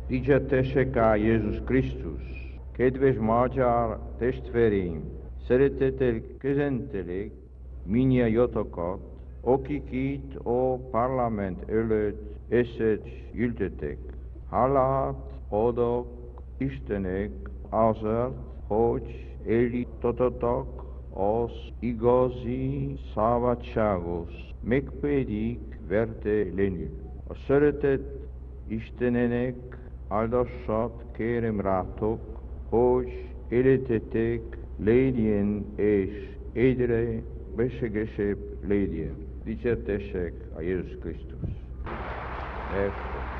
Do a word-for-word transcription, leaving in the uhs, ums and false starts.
Dicsértessék a Jézus Krisztus! Kedves magyar testvéreim! Szeretettel köszöntelek minnyájatokat, akik itt a parlament előtt összegyűltetek. Hálát adok Istennek azért, hogy eljutottatok az igazi szabadsághoz, mégpedig véletlenül. A szeretet Istenének áldását kérem rátok, hogy életetek legyen és egyre bőségesebb legyen. Dicsértessék a Jézus Krisztus! Ezt